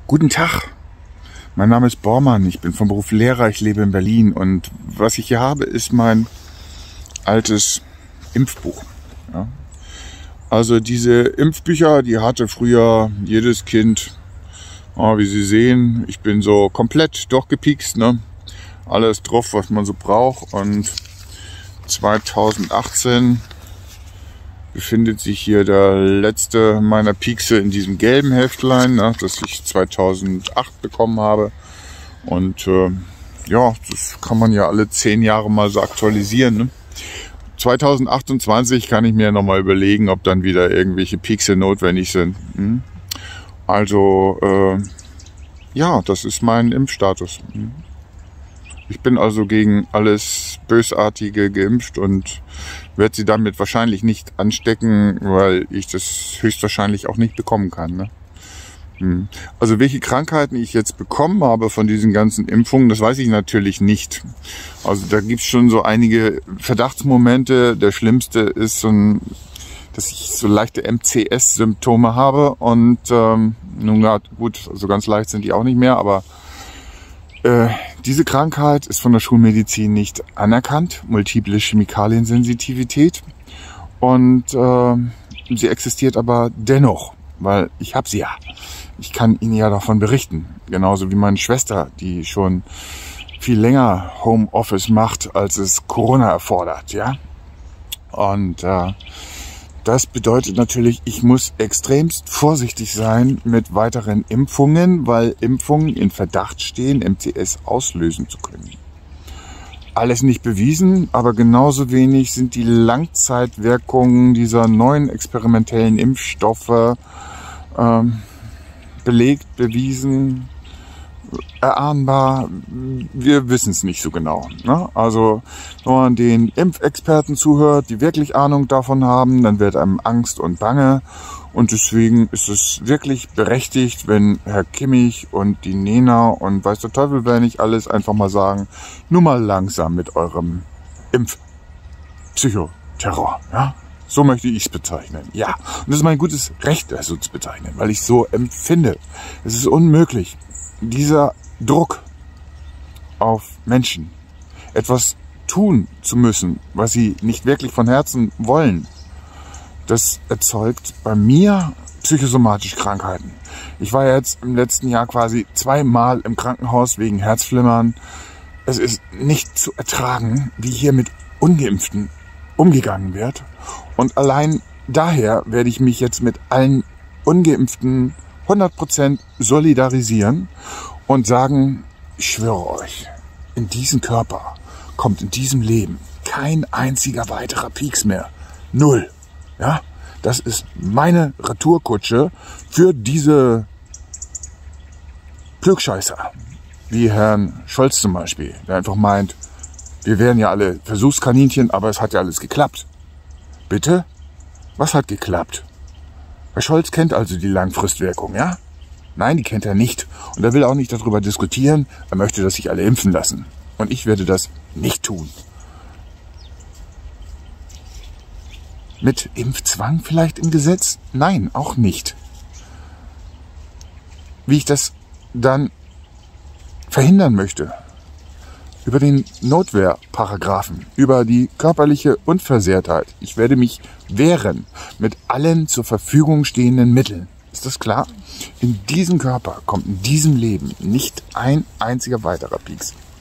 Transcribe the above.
Guten Tag, mein Name ist Bormann, ich bin vom Beruf Lehrer, ich lebe in Berlin und was ich hier habe, ist mein altes Impfbuch. Ja. Also diese Impfbücher, die hatte früher jedes Kind, wie Sie sehen, ich bin so komplett durchgepiekst, ne? Alles drauf, was man so braucht, und 2018 befindet sich hier der letzte meiner Piekse in diesem gelben Heftlein, ne, das ich 2008 bekommen habe. Und ja, das kann man ja alle 10 Jahre mal so aktualisieren. Ne? 2028 kann ich mir nochmal überlegen, ob dann wieder irgendwelche Piekse notwendig sind. Also, ja, das ist mein Impfstatus. Ich bin also gegen alles Bösartige geimpft und werde sie damit wahrscheinlich nicht anstecken, weil ich das höchstwahrscheinlich auch nicht bekommen kann. Ne? Also welche Krankheiten ich jetzt bekommen habe von diesen ganzen Impfungen, das weiß ich natürlich nicht. Also da gibt es schon so einige Verdachtsmomente. Der schlimmste ist, dass ich so leichte MCS-Symptome habe. Und nun ja, gut, so ganz leicht sind die auch nicht mehr, aber diese Krankheit ist von der Schulmedizin nicht anerkannt, multiple Chemikaliensensitivität, und sie existiert aber dennoch, weil ich habe sie ja. Ich kann Ihnen ja davon berichten, genauso wie meine Schwester, die schon viel länger Homeoffice macht, als es Corona erfordert, ja. Und das bedeutet natürlich, ich muss extremst vorsichtig sein mit weiteren Impfungen, weil Impfungen in Verdacht stehen, MCS auslösen zu können. Alles nicht bewiesen, aber genauso wenig sind die Langzeitwirkungen dieser neuen experimentellen Impfstoffe belegt, bewiesen, erahnbar. Wir wissen es nicht so genau. Ne? Also wenn man den Impfexperten zuhört, die wirklich Ahnung davon haben, dann wird einem Angst und Bange. Und deswegen ist es wirklich berechtigt, wenn Herr Kimmich und die Nena und weiß der Teufel wer nicht alles einfach mal sagen, nur mal langsam mit eurem Impfpsychoterror. Ja? So möchte ich es bezeichnen. Ja, und das ist mein gutes Recht, das so zu bezeichnen, weil ich so empfinde. Es ist unmöglich. Dieser Druck auf Menschen, etwas tun zu müssen, was sie nicht wirklich von Herzen wollen, das erzeugt bei mir psychosomatische Krankheiten. Ich war jetzt im letzten Jahr quasi 2-mal im Krankenhaus wegen Herzflimmern. Es ist nicht zu ertragen, wie hier mit Ungeimpften umgegangen wird. Und allein daher werde ich mich jetzt mit allen Ungeimpften 100% solidarisieren und sagen, ich schwöre euch, in diesem Körper kommt in diesem Leben kein einziger weiterer Pieks mehr. 0. Ja, das ist meine Retourkutsche für diese Klugscheißer, wie Herrn Scholz zum Beispiel, der einfach meint, wir wären ja alle Versuchskaninchen, aber es hat ja alles geklappt. Bitte? Was hat geklappt? Herr Scholz kennt also die Langfristwirkung, ja? Nein, die kennt er nicht. Und er will auch nicht darüber diskutieren. Er möchte, dass sich alle impfen lassen. Und ich werde das nicht tun. Mit Impfzwang vielleicht im Gesetz? Nein, auch nicht. Wie ich das dann verhindern möchte? Über den Notwehrparagraphen, über die körperliche Unversehrtheit. Ich werde mich wehren mit allen zur Verfügung stehenden Mitteln. Ist das klar? In diesem Körper kommt in diesem Leben nicht ein einziger weiterer Pieks.